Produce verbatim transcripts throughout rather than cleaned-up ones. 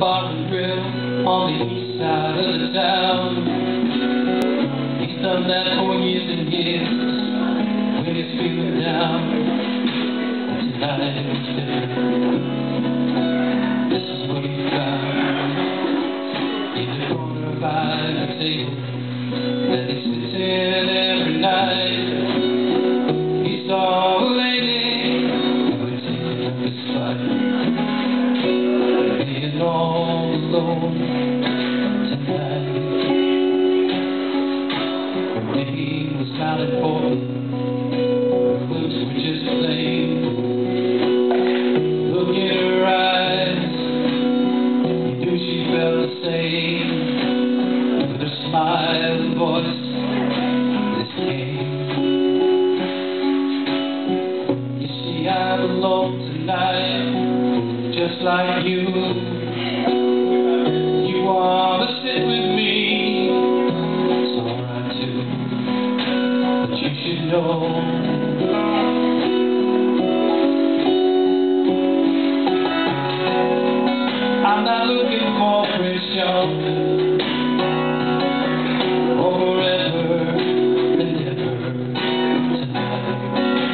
bar and grill on the east side of the town. He's done that for years and years when he's feeling down. Tonight it's different. This is what he found in the corner by the table that he sits in every night. He saw a lady who had taken up his fight, being all alone tonight. Her name was not important, her looks were just plain. Look in her eyes, you knew she felt the same. With her smile and voice, this came. You see, I'm alone tonight, just like you. You want to sit with me, it's alright too, but you should know I'm not looking for Prince Young or forever and ever tonight.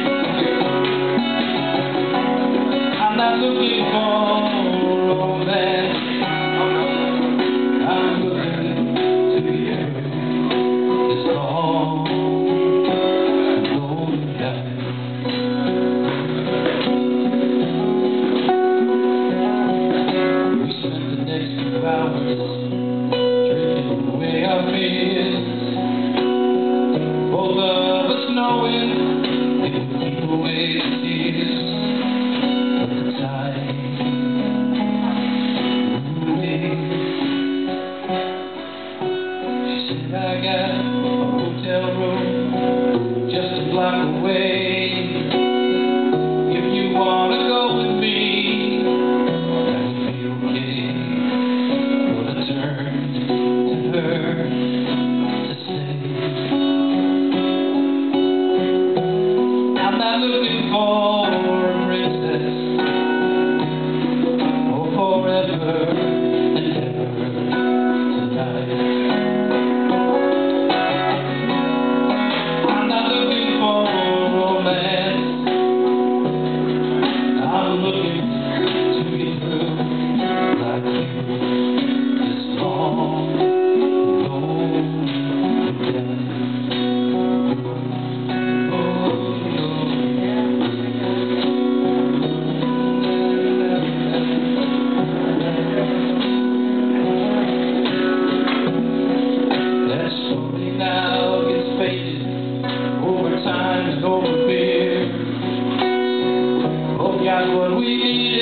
I'm not looking for romance, I'm looking to be heard this long, lonely night. We spent the next few hours drinking away our fears, both of us knowing it would keep away the tears. But the tide moving. She said, I got a hotel room just a block away. If you want to go with me, that would be okay. But I turned to her to say, I'm not looking for a princess or forever and ever tonight. I'm not looking for romance, I'm looking to be through like you this long, lonely night. Oh, that slowly now gets faded over time and over beer. Oh, got what we need.